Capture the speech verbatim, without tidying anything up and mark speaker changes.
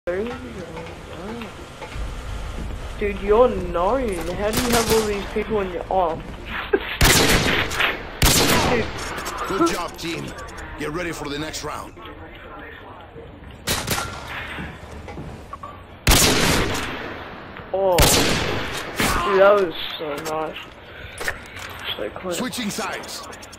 Speaker 1: Dude, you're known. How do you have all these people in your arm?
Speaker 2: Good job, team. Get ready for the next round.
Speaker 1: Oh, dude, that was so nice. So close.
Speaker 2: Switching sides.